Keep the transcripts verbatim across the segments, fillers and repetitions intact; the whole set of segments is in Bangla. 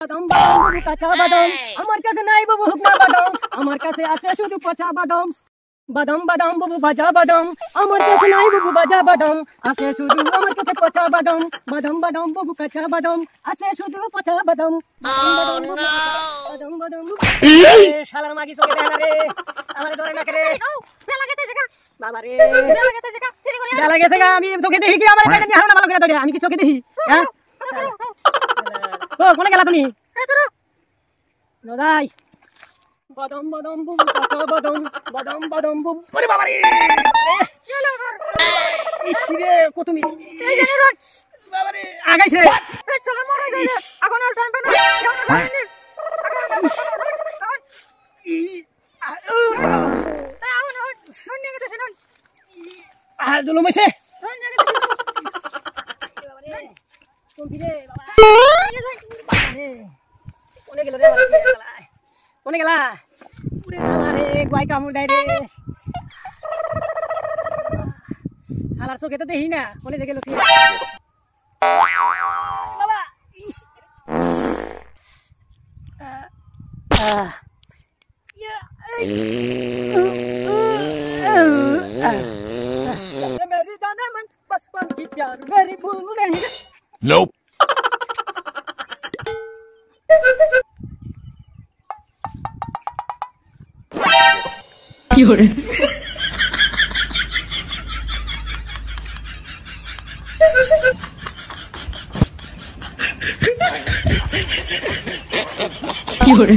বাদাম বাদাম কাঁচা বাদাম আমার কাছে নাই বাবু হুকনা বাদাম আমার কাছে আছে শুধু পচা বাদাম বাদাম বাদাম বাবু ভাজা বাদাম আমার কাছে নাই বাবু ভাজা বাদাম আছে শুধু আমার কাছে পচা বাদাম বাদাম বাদাম বাবু কাঁচা বাদাম আছে শুধু পচা বাদাম বাদাম বাদাম শালার মাগি চোখে দেয় না রে আমারে ধরে না করে বেলা গেছে জায়গা বাবা রে বেলা গেছে জায়গা বেলা গেছে গা আমি চোখে দেখি কি আমার পেটে হারনা ভালো করে ধরে আমি কি চোখে দেখি হ্যাঁ ও কোনে গেলা তুমি এ চলো নদাই বাদাম বাদাম বুবু কাঁচা বাদাম বাদাম বাদাম বুবু ওরে বাবা রে ইসরে কত মি এই জানো রে বাবা রে আগাইছে এই চলো মরে যাই এখন আর টাইম পাই না ই আউ আউ না শুন নিয়ে গেছে শুন আ জুলুম হইছে শুন নিয়ে গেছে বাবা রে কোন ফিরে বাবা রে কোনে গেল রে বাবা কোনে গেলা পুরে গেলা রে গায় কামড় দেয় রে শালার চোখে তো দেখি না কোনে গেল তুই বাবা ইস আ ইয়া मेरी जाने मन बचपन की प्यार मेरी भूल नहीं Nope. Fiore. Fiore.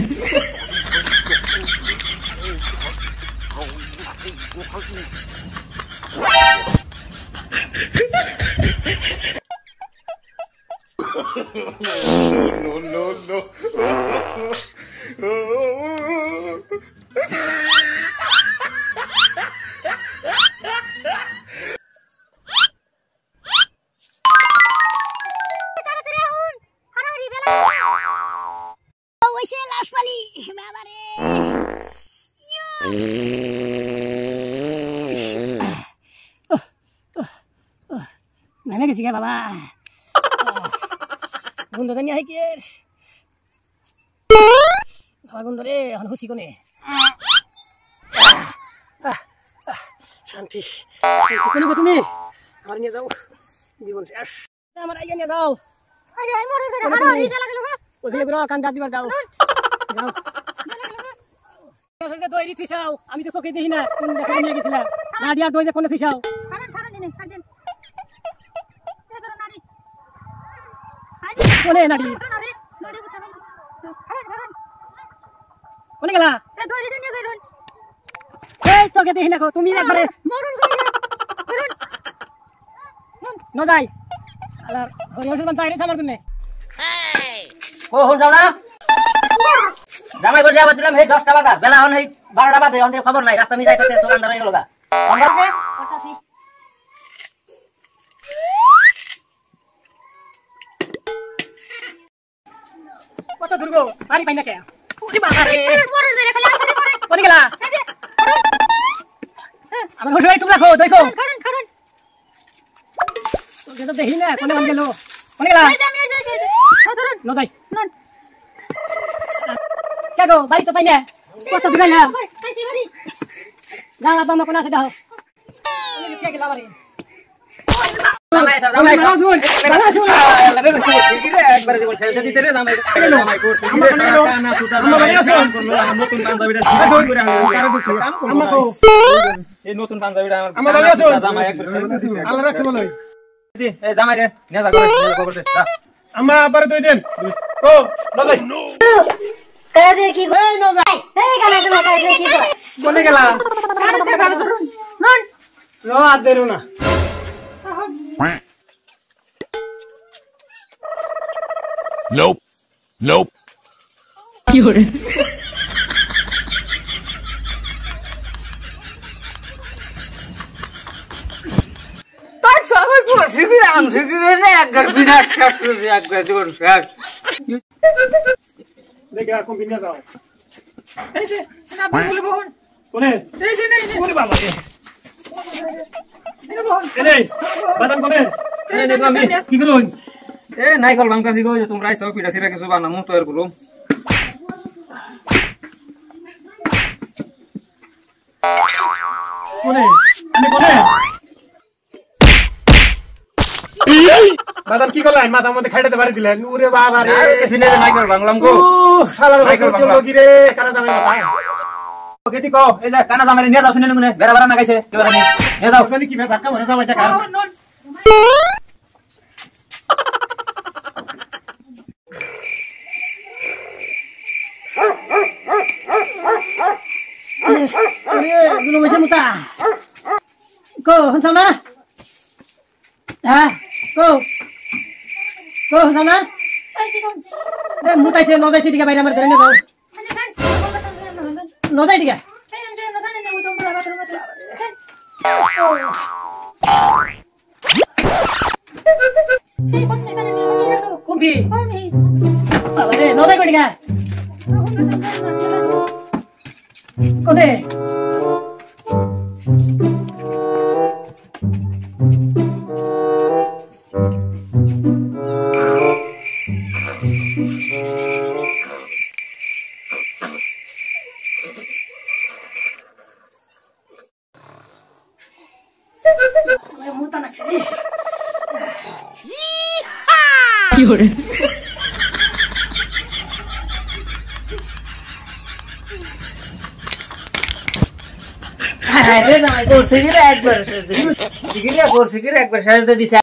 No, no, no. ওইসে লাশ পালি বাবা রে নেমে গেছি গে বাবা বন্ধু জানি আই কি বাবা বন্ধু রে এখন খুশি কোনে শান্তি কোনে গো তুমি আমার নিয়ে যাও জীবন শেষ আমার আইয়া নিয়ে যাও আরে আই মরে যাই হারা রি বেলা গেল ওইখানে গুলো কান দাদি বার যাও যাও আসলে দইরি থিসাও আমি তো চোখে দেখি না কোন দেখা নিয়ে গেছিলা নাডিয়া দই যে কোনে থিসাও খারান খারান দিনে খাদেন এ ধরো নাড়ি কোনে নাডি নাড়ি নাড়ি বসাবেন খারান খারান কোনে গেলা এ দইরি নিয়ে যাই রন এই চোখে দেখি না গো তুমি একবারে মরুন যাই রন ন যাই আলার হরি হরি মান চাইরে আমার জন্য ও হন যাও না জামাই করে যাবা দিলাম এই দশটা বাজা বেলা হন এই বারোটা বাজে আমাদের খবর নাই রাস্তা মি যাইতে তো আন্ধার হয়ে গেল গা আন্ধার আছে করতাছি কত দূর গো বাড়ি পাই না কে ওরে বাবা রে মরুন যাই খালি আসরে মরে কোনে গেলা এই যে আমার ঘরে তুমি রাখো দেখো খারান খারান তোকে তো দেখি না কোনে মান গেল কোনে গেলা এই যে আমি যাই যাই এ ধরুন ন যাই নন কে গো বাড়ি তো পাই না কত দূর গেলা কাইছি বাড়ি যাও বাবা মা কোনা আছে দাও কোনে গেছে গেলা বাড়ি জামাই স্যার জামাই শুন বালা শুন একবারে জীবন শেষ দিতে রে জামাই জামাই করছে কানা সুতা জামাই কাম করলো নতুন পাঞ্জাবিটা করে আমি কারো কাম করলো এই নতুন পাঞ্জাবিটা আমার জামাই একবারে আল্লাহ রাখছে বলে এই জামাই রে নিয়ে যা করে খবর দে যা আম্মা আবার দুই দিন ও লগাই কাজে কি এই নো যাই এই গানা গানা কাজে কি কর কোনে গেলা সারে তে গানা ধরুন নন নো আর দেরো না Nope. Nope. Fiore. তাই সবাই বসে দিয়ে আনছে দিয়ে রে একবার বিনাশ শেষ করে একবার জীবন শেষ দেখে আর কোন কিনে দাও এই যে না বলে বহন কোনে এই যে নেই ওরে বাবা রে এই বহন এই বাদাম কোনে এই নে আমি কি করুন এ নাইকল ভাঙতাছি গো যে তোমরা আইছো পিঠা সিরা কিছু বানামু তৈরি করুম কোনে আমি কোনে মাদাম কি করলেন মাদাম মধ্যে খাইতে পারি দিলেন ওরে বাবা রে কিছু নেই নাইকল ভাঙলাম গো শালার নাইকল ভাই ভাঙলাম কি রে কানা দামে মাথা কেতি কও এই যে কানা জামারে নিয়ে যাও শুনে নুনে বেড়া বেড়া না গাইছে কেবারে নিয়ে যাও জানি কি বে ধাক্কা মারে যাও এটা কার Oye, dulu macam muta. Ko, hantam na? Ha? Ko. Ko, hantam na? Eh, muta je, no jai sih tiga bayar amar terane dao. No jai tiga. Kumpi. Abare, no jai ko tiga. Kode. Muta nak sini. Fiore. আরে জামাই করছে কি রে একবার সিগিরে করছে কি রে একবার শেষ দিয়ে দিছে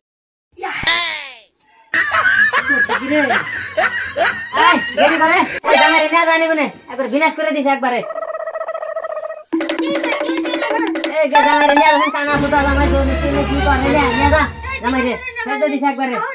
করছে কি রে এই দেরি করে এই জামাই রে না জানি কোনে একবার বিনাশ করে দিছে একবারে এই জামাই রে না জানি কানা ফুটা জামাই তো কি করে রে না জামাই রে শেষ দিয়ে দিছে একবারে